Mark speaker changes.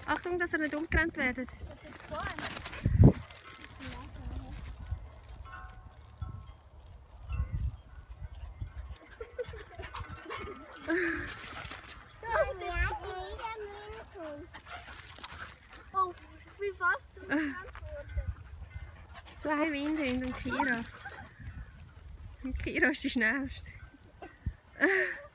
Speaker 1: Achtung, dass ihr nicht umgerannt werdet.
Speaker 2: Ist das jetzt vorne? Oh, wie fast du wurde.
Speaker 1: 2 Windhunde und Kira. Und Kira ist die schnellste.